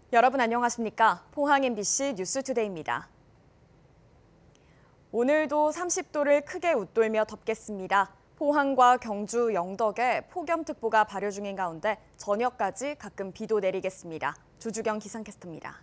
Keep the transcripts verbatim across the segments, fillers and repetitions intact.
여러분 안녕하십니까? 포항 엠비씨 뉴스투데이입니다. 오늘도 삼십 도를 크게 웃돌며 덥겠습니다. 포항과 경주, 영덕에 폭염특보가 발효 중인 가운데 저녁까지 가끔 비도 내리겠습니다. 조주경 기상캐스터입니다.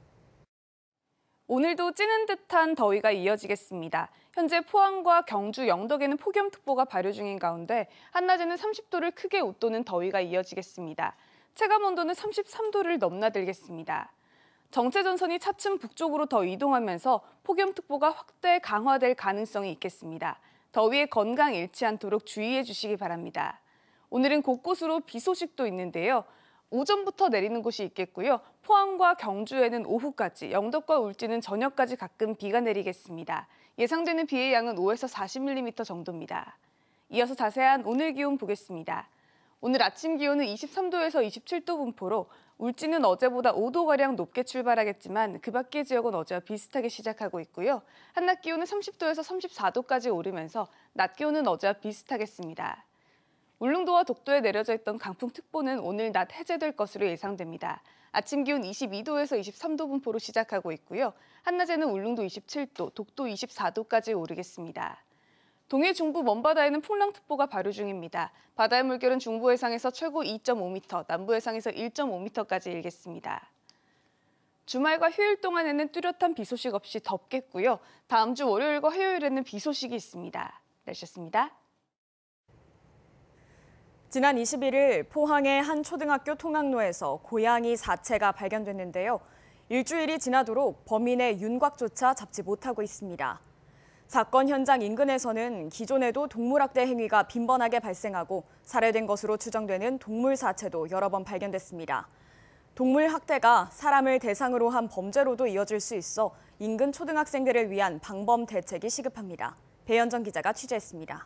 오늘도 찌는 듯한 더위가 이어지겠습니다. 현재 포항과 경주, 영덕에는 폭염특보가 발효 중인 가운데 한낮에는 삼십 도를 크게 웃도는 더위가 이어지겠습니다. 체감온도는 삼십삼 도를 넘나들겠습니다. 정체전선이 차츰 북쪽으로 더 이동하면서 폭염특보가 확대 강화될 가능성이 있겠습니다. 더위에 건강 잃지 않도록 주의해 주시기 바랍니다. 오늘은 곳곳으로 비 소식도 있는데요. 오전부터 내리는 곳이 있겠고요. 포항과 경주에는 오후까지, 영덕과 울진은 저녁까지 가끔 비가 내리겠습니다. 예상되는 비의 양은 오에서 사십 밀리미터 정도입니다. 이어서 자세한 오늘 기온 보겠습니다. 오늘 아침 기온은 이십삼 도에서 이십칠 도 분포로 울진은 어제보다 오 도가량 높게 출발하겠지만 그 밖의 지역은 어제와 비슷하게 시작하고 있고요. 한낮 기온은 삼십 도에서 삼십사 도까지 오르면서 낮 기온은 어제와 비슷하겠습니다. 울릉도와 독도에 내려져 있던 강풍특보는 오늘 낮 해제될 것으로 예상됩니다. 아침 기온 이십이 도에서 이십삼 도 분포로 시작하고 있고요. 한낮에는 울릉도 이십칠 도, 독도 이십사 도까지 오르겠습니다. 동해 중부 먼바다에는 풍랑특보가 발효 중입니다. 바다의 물결은 중부 해상에서 최고 이 점 오 미터, 남부 해상에서 일 점 오 미터까지 일겠습니다. 주말과 휴일 동안에는 뚜렷한 비 소식 없이 덥겠고요. 다음 주 월요일과 화요일에는 비 소식이 있습니다. 날씨였습니다. 지난 이십일 일 포항의 한 초등학교 통학로에서 고양이 사체가 발견됐는데요. 일주일이 지나도록 범인의 윤곽조차 잡지 못하고 있습니다. 사건 현장 인근에서는 기존에도 동물학대 행위가 빈번하게 발생하고 살해된 것으로 추정되는 동물 사체도 여러 번 발견됐습니다. 동물 학대가 사람을 대상으로 한 범죄로도 이어질 수 있어 인근 초등학생들을 위한 방범 대책이 시급합니다. 배현정 기자가 취재했습니다.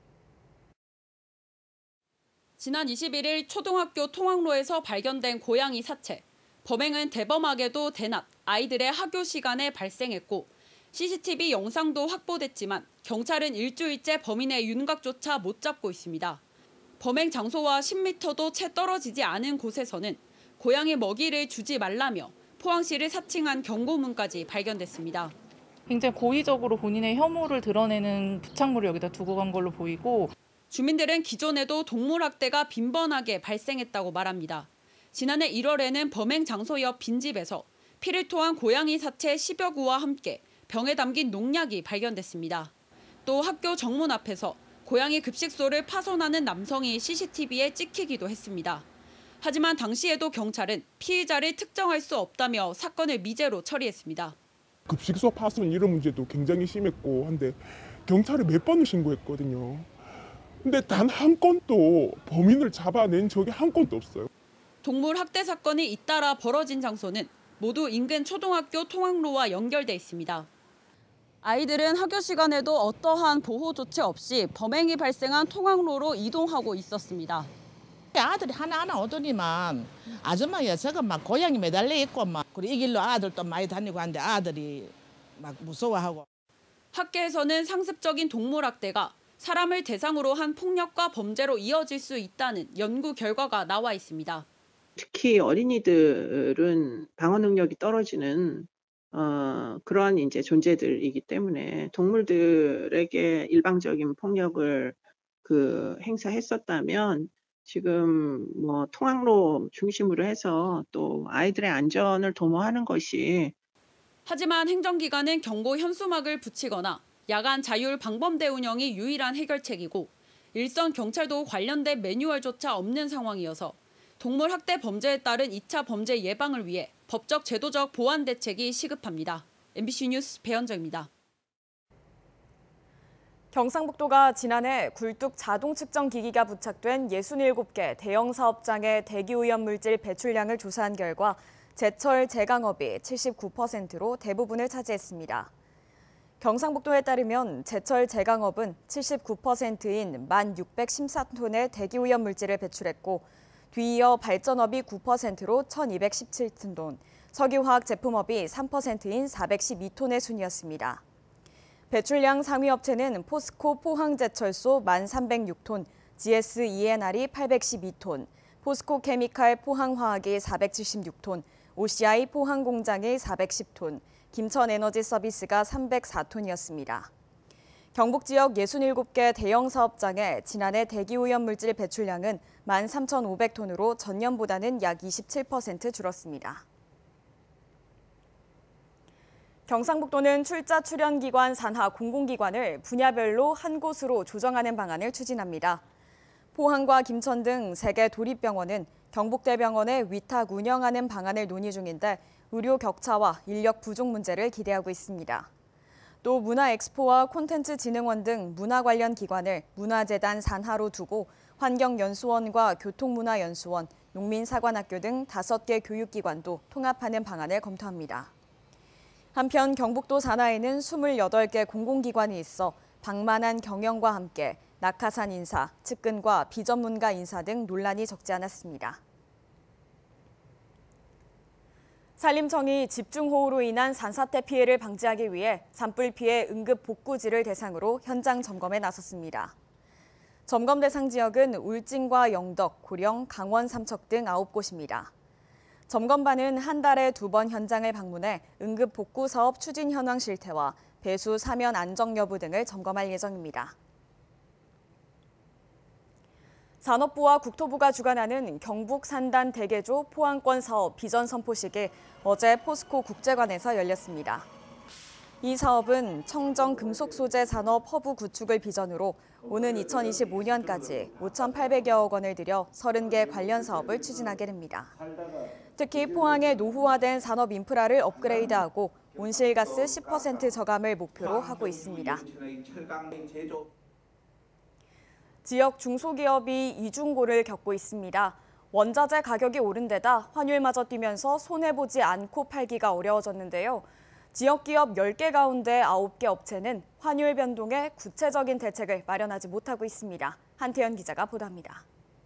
지난 이십일 일 초등학교 통학로에서 발견된 고양이 사체. 범행은 대범하게도 대낮 아이들의 학교 시간에 발생했고 씨씨티비 영상도 확보됐지만 경찰은 일주일째 범인의 윤곽조차 못 잡고 있습니다. 범행 장소와 십 미터도 채 떨어지지 않은 곳에서는 고양이 먹이를 주지 말라며 포항시를 사칭한 경고문까지 발견됐습니다. 굉장히 고의적으로 본인의 혐오를 드러내는 부착물을 여기다 두고 간 걸로 보이고 주민들은 기존에도 동물학대가 빈번하게 발생했다고 말합니다. 지난해 일월에는 범행 장소 옆 빈집에서 피를 토한 고양이 사체 십여 구와 함께 병에 담긴 농약이 발견됐습니다. 또 학교 정문 앞에서 고양이 급식소를 파손하는 남성이 씨씨티비에 찍히기도 했습니다. 하지만 당시에도 경찰은 피의자를 특정할 수 없다며 사건을 미제로 처리했습니다. 급식소 파손 이런 문제도 굉장히 심했고 한데 경찰에 몇 번을 신고했거든요. 근데 단 한 건도 범인을 잡아낸 적이 한 건도 없어요. 동물 학대 사건이 잇따라 벌어진 장소는 모두 인근 초등학교 통학로와 연결돼 있습니다. 아이들은 학교 시간에도 어떠한 보호 조치 없이 범행이 발생한 통학로로 이동하고 있었습니다. 아들이 하나하나 오더니만 아줌마야 저거 막 고양이 매달려 있고 막 그리고 이 길로 아들도 많이 다니고 하는데 아들이 막 무서워하고. 학계에서는 상습적인 동물학대가 사람을 대상으로 한 폭력과 범죄로 이어질 수 있다는 연구 결과가 나와 있습니다. 특히 어린이들은 방어 능력이 떨어지는 어, 그러한 이제 존재들이기 때문에 동물들에게 일방적인 폭력을 그 행사했었다면 지금 뭐 통학로 중심으로 해서 또 아이들의 안전을 도모하는 것이. 하지만 행정기관은 경고 현수막을 붙이거나 야간 자율 방범대 운영이 유일한 해결책이고 일선 경찰도 관련된 매뉴얼조차 없는 상황이어서 동물 학대 범죄에 따른 이 차 범죄 예방을 위해 법적 제도적 보완 대책이 시급합니다. 엠비씨 뉴스 배현정입니다. 경상북도가 지난해 굴뚝 자동 측정 기기가 부착된 예순일곱 개 대형 사업장의 대기오염물질 배출량을 조사한 결과 제철 제강업이 칠십구 퍼센트로 대부분을 차지했습니다. 경상북도에 따르면 제철 제강업은 칠십구 퍼센트인 만 육백십사 톤의 대기오염물질을 배출했고 뒤이어 발전업이 구 퍼센트로 천이백십칠 톤, 석유화학 제품업이 삼 퍼센트인 사백십이 톤의 순이었습니다. 배출량 상위 업체는 포스코 포항제철소 만 삼백육 톤, 지에스이엔알이 팔백십이 톤, 포스코 케미칼 포항화학이 사백칠십육 톤, 오씨아이 포항 공장이 사백십 톤, 김천에너지서비스가 삼백사 톤이었습니다. 경북 지역 예순일곱 개 대형 사업장의 지난해 대기오염물질 배출량은 만 삼천오백 톤으로 전년보다는 약 이십칠 퍼센트 줄었습니다. 경상북도는 출자 출연 기관 산하 공공기관을 분야별로 한 곳으로 조정하는 방안을 추진합니다. 포항과 김천 등 세 개 도립병원은 경북대병원의 위탁 운영하는 방안을 논의 중인데 의료 격차와 인력 부족 문제를 기대하고 있습니다. 또 문화엑스포와 콘텐츠진흥원 등 문화 관련 기관을 문화재단 산하로 두고 환경연수원과 교통문화연수원, 농민사관학교 등 다섯 개 교육기관도 통합하는 방안을 검토합니다. 한편 경북도 산하에는 스물여덟 개 공공기관이 있어 방만한 경영과 함께 낙하산 인사, 측근과 비전문가 인사 등 논란이 적지 않았습니다. 산림청이 집중호우로 인한 산사태 피해를 방지하기 위해 산불 피해 응급 복구지를 대상으로 현장 점검에 나섰습니다. 점검 대상 지역은 울진과 영덕, 고령, 강원 삼척 등 아홉 곳입니다. 점검반은 한 달에 두 번 현장을 방문해 응급 복구 사업 추진 현황 실태와 배수 사면 안정 여부 등을 점검할 예정입니다. 산업부와 국토부가 주관하는 경북 산단 대개조 포항권 사업 비전 선포식이 어제 포스코 국제관에서 열렸습니다. 이 사업은 청정 금속 소재 산업 허브 구축을 비전으로 오는 이천이십오 년까지 오천팔백여억 원을 들여 서른 개 관련 사업을 추진하게 됩니다. 특히 포항의 노후화된 산업 인프라를 업그레이드하고 온실가스 십 퍼센트 저감을 목표로 하고 있습니다. 지역 중소기업이 이중고를 겪고 있습니다. 원자재 가격이 오른 데다 환율마저 뛰면서 손해보지 않고 팔기가 어려워졌는데요. 지역 기업 열 개 가운데 아홉 개 업체는 환율 변동에 구체적인 대책을 마련하지 못하고 있습니다. 한태현 기자가 보도합니다.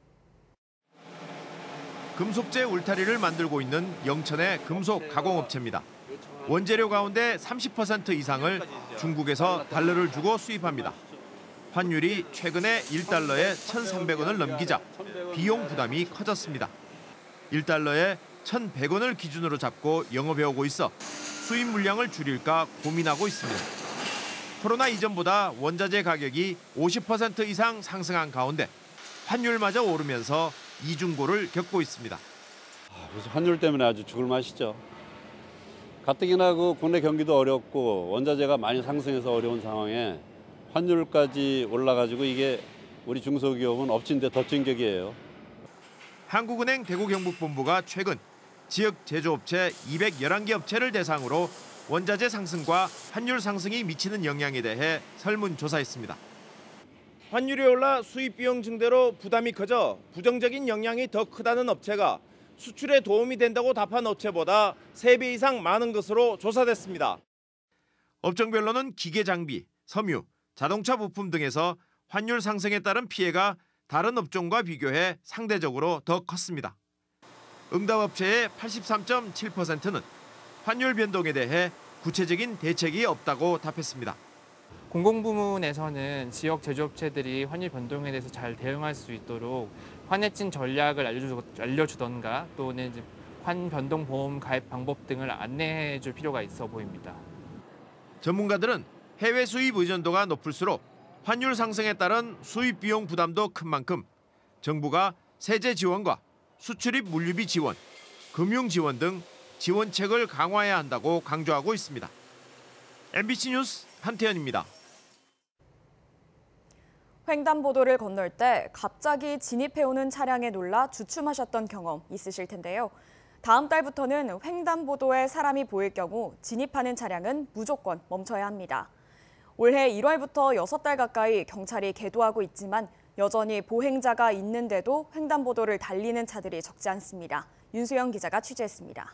금속재 울타리를 만들고 있는 영천의 금속 가공업체입니다. 원재료 가운데 삼십 퍼센트 이상을 중국에서 달러를 주고 수입합니다. 환율이 최근에 일 달러에 천삼백 원을 넘기자 비용 부담이 커졌습니다. 일 달러에 천백 원을 기준으로 잡고 영업해오고 있어 수입 물량을 줄일까 고민하고 있습니다. 코로나 이전보다 원자재 가격이 오십 퍼센트 이상 상승한 가운데 환율마저 오르면서 이중고를 겪고 있습니다. 그래서 환율 때문에 아주 죽을 맛이죠. 가뜩이나 그 국내 경기도 어렵고 원자재가 많이 상승해서 어려운 상황에 환율까지 올라가지고 이게 우리 중소기업은 엎친 데 덮친 격이에요. 한국은행 대구경북본부가 최근 지역 제조업체 이백십일 개 업체를 대상으로 원자재 상승과 환율 상승이 미치는 영향에 대해 설문조사했습니다. 환율이 올라 수입 비용 증대로 부담이 커져 부정적인 영향이 더 크다는 업체가 수출에 도움이 된다고 답한 업체보다 세 배 이상 많은 것으로 조사됐습니다. 업종별로는 기계 장비, 섬유, 자동차 부품 등에서 환율 상승에 따른 피해가 다른 업종과 비교해 상대적으로 더 컸습니다. 응답업체의 팔십삼 점 칠 퍼센트는 환율 변동에 대해 구체적인 대책이 없다고 답했습니다. 공공부문에서는 지역 제조업체들이 환율 변동에 대해서 잘 대응할 수 있도록 환해진 전략을 알려주, 알려주던가 또는 환변동보험 가입 방법 등을 안내해 줄 필요가 있어 보입니다. 전문가들은 해외 수입 의존도가 높을수록 환율 상승에 따른 수입 비용 부담도 큰 만큼 정부가 세제 지원과 수출입 물류비 지원, 금융 지원 등 지원책을 강화해야 한다고 강조하고 있습니다. 엠비씨 뉴스 한태현입니다. 횡단보도를 건널 때 갑자기 진입해오는 차량에 놀라 주춤하셨던 경험 있으실 텐데요. 다음 달부터는 횡단보도에 사람이 보일 경우 진입하는 차량은 무조건 멈춰야 합니다. 올해 일월부터 여섯 달 가까이 경찰이 계도하고 있지만 여전히 보행자가 있는데도 횡단보도를 달리는 차들이 적지 않습니다. 윤수영 기자가 취재했습니다.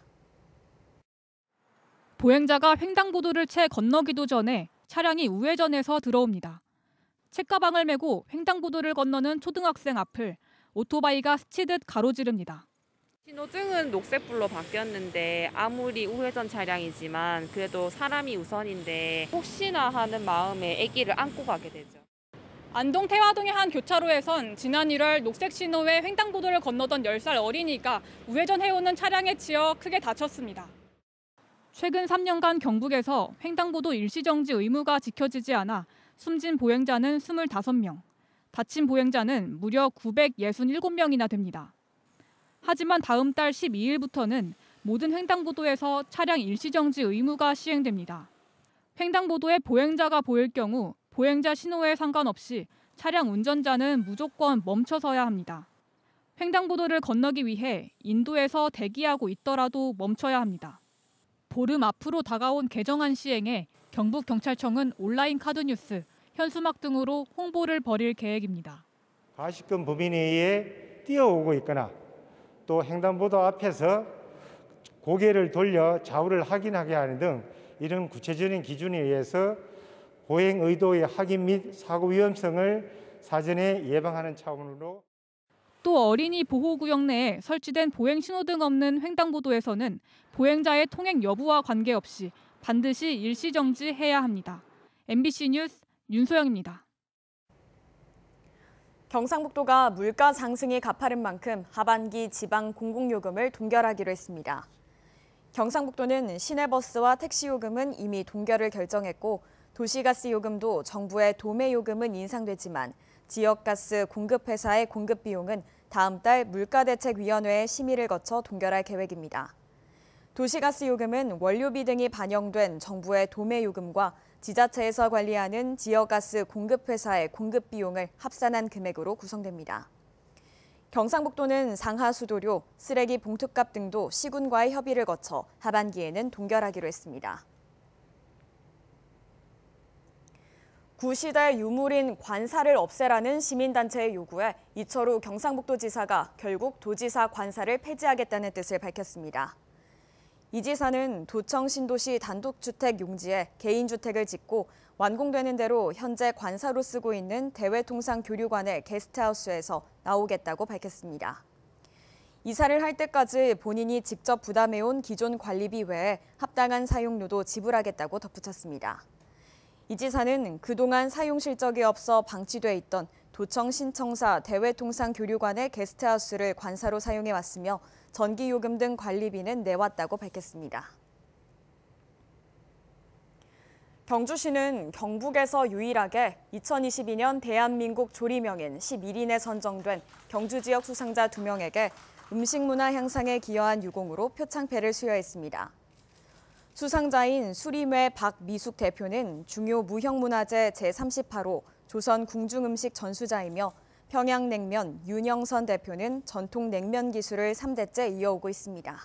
보행자가 횡단보도를 채 건너기도 전에 차량이 우회전해서 들어옵니다. 책가방을 메고 횡단보도를 건너는 초등학생 앞을 오토바이가 스치듯 가로지릅니다. 신호등은 녹색불로 바뀌었는데 아무리 우회전 차량이지만 그래도 사람이 우선인데 혹시나 하는 마음에 아기를 안고 가게 되죠. 안동 태화동의 한 교차로에선 지난 일월 녹색 신호에 횡단보도를 건너던 열 살 어린이가 우회전해오는 차량에 치여 크게 다쳤습니다. 최근 삼 년간 경북에서 횡단보도 일시정지 의무가 지켜지지 않아 숨진 보행자는 이십오 명, 다친 보행자는 무려 구백육십칠 명이나 됩니다. 하지만 다음 달 십이 일부터는 모든 횡단보도에서 차량 일시정지 의무가 시행됩니다. 횡단보도에 보행자가 보일 경우 보행자 신호에 상관없이 차량 운전자는 무조건 멈춰서야 합니다. 횡단보도를 건너기 위해 인도에서 대기하고 있더라도 멈춰야 합니다. 보름 앞으로 다가온 개정안 시행에 경북경찰청은 온라인 카드뉴스, 현수막 등으로 홍보를 벌일 계획입니다. 과식금 범인에 의해 뛰어오고 있거나 또 횡단보도 앞에서 고개를 돌려 좌우를 확인하게 하는 등 이런 구체적인 기준에 의해서 보행 의도의 확인 및 사고 위험성을 사전에 예방하는 차원으로 또 어린이 보호구역 내에 설치된 보행 신호등 없는 횡단보도에서는 보행자의 통행 여부와 관계없이 반드시 일시정지해야 합니다. 엠비씨 뉴스 윤소영입니다. 경상북도가 물가 상승이 가파른 만큼 하반기 지방 공공요금을 동결하기로 했습니다. 경상북도는 시내버스와 택시요금은 이미 동결을 결정했고 도시가스 요금도 정부의 도매요금은 인상되지만 지역가스 공급회사의 공급 비용은 다음 달 물가대책위원회의 심의를 거쳐 동결할 계획입니다. 도시가스 요금은 원료비 등이 반영된 정부의 도매요금과 지자체에서 관리하는 지역가스 공급회사의 공급 비용을 합산한 금액으로 구성됩니다. 경상북도는 상하수도료, 쓰레기 봉투값 등도 시군과의 협의를 거쳐 하반기에는 동결하기로 했습니다. 구시대 유물인 관사를 없애라는 시민단체의 요구에 이철우 경상북도지사가 결국 도지사 관사를 폐지하겠다는 뜻을 밝혔습니다. 이 지사는 도청 신도시 단독주택 용지에 개인주택을 짓고 완공되는 대로 현재 관사로 쓰고 있는 대외통상교류관의 게스트하우스에서 나오겠다고 밝혔습니다. 이사를 할 때까지 본인이 직접 부담해온 기존 관리비 외에 합당한 사용료도 지불하겠다고 덧붙였습니다. 이 지사는 그동안 사용 실적이 없어 방치돼 있던 도청 신청사 대외통상교류관의 게스트하우스를 관사로 사용해왔으며 전기요금 등 관리비는 내왔다고 밝혔습니다. 경주시는 경북에서 유일하게 이천이십이 년 대한민국 조리명인 십일 인에 선정된 경주 지역 수상자 두 명에게 음식문화 향상에 기여한 유공으로 표창패를 수여했습니다. 수상자인 수림회 박미숙 대표는 중요 무형문화재 제삼십팔 호 조선 궁중음식 전수자이며 평양냉면 윤영선 대표는 전통 냉면 기술을 삼 대째 이어오고 있습니다.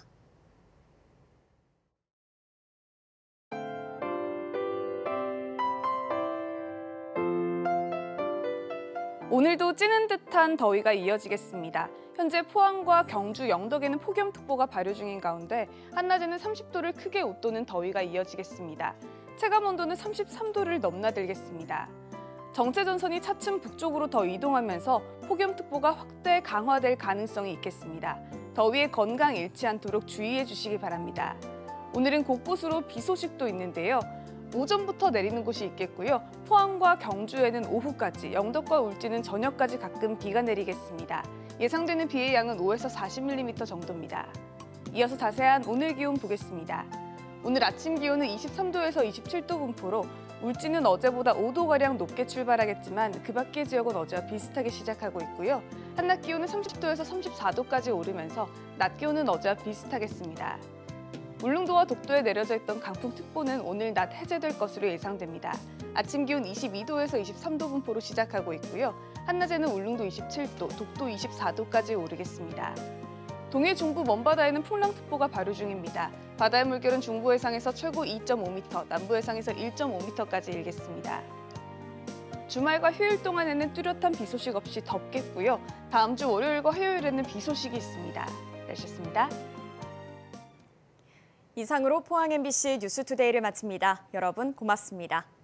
오늘도 찌는 듯한 더위가 이어지겠습니다. 현재 포항과 경주, 영덕에는 폭염특보가 발효 중인 가운데 한낮에는 삼십 도를 크게 웃도는 더위가 이어지겠습니다. 체감온도는 삼십삼 도를 넘나들겠습니다. 정체전선이 차츰 북쪽으로 더 이동하면서 폭염특보가 확대 강화될 가능성이 있겠습니다. 더위에 건강 잃지 않도록 주의해 주시기 바랍니다. 오늘은 곳곳으로 비 소식도 있는데요. 오전부터 내리는 곳이 있겠고요. 포항과 경주에는 오후까지, 영덕과 울진은 저녁까지 가끔 비가 내리겠습니다. 예상되는 비의 양은 오에서 사십 밀리미터 정도입니다. 이어서 자세한 오늘 기온 보겠습니다. 오늘 아침 기온은 이십삼 도에서 이십칠 도 분포로 울진은 어제보다 오 도가량 높게 출발하겠지만 그 밖의 지역은 어제와 비슷하게 시작하고 있고요. 한낮 기온은 삼십 도에서 삼십사 도까지 오르면서 낮 기온은 어제와 비슷하겠습니다. 울릉도와 독도에 내려져 있던 강풍특보는 오늘 낮 해제될 것으로 예상됩니다. 아침 기온 이십이 도에서 이십삼 도 분포로 시작하고 있고요. 한낮에는 울릉도 이십칠 도, 독도 이십사 도까지 오르겠습니다. 동해 중부 먼바다에는 풍랑특보가 발효 중입니다. 바다의 물결은 중부 해상에서 최고 이 점 오 미터, 남부 해상에서 일 점 오 미터까지 일겠습니다. 주말과 휴일 동안에는 뚜렷한 비 소식 없이 덥겠고요. 다음 주 월요일과 화요일에는 비 소식이 있습니다. 날씨였습니다. 이상으로 포항 엠비씨 뉴스투데이를 마칩니다. 여러분 고맙습니다.